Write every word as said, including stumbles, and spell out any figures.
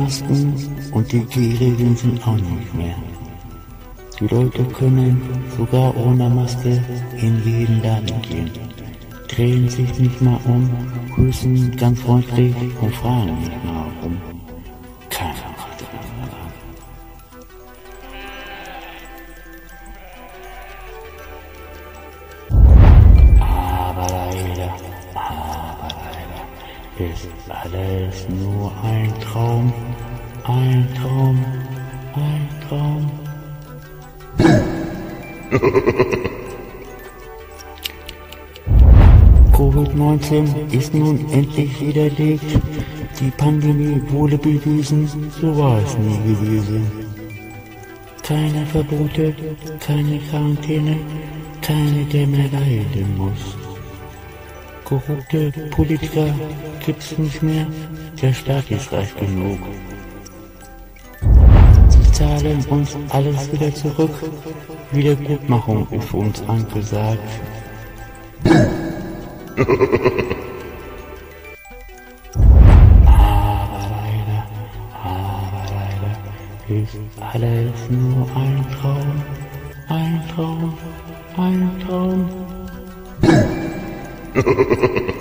Masken und die G-Regeln sind auch nicht mehr. Die Leute können sogar ohne Maske in jeden Laden gehen, drehen sich nicht mal um, grüßen ganz freundlich und fragen nicht mal warum. Keiner macht das. Aber leider, aber leider ist alles nur ein Traum, ein Traum, ein Traum. Covid neunzehn ist nun endlich widerlegt. Die Pandemie wurde bewiesen, so war es nie gewesen. Keine Verbote, keine Quarantäne, keine, der mehr leiden muss. Korrupte Politiker gibt's nicht mehr, der Staat ist reich genug. Sie zahlen uns alles wieder zurück, Wiedergutmachung ist für uns angesagt. Aber leider, aber leider ist alles nur ein Traum, ein Traum, ein Traum.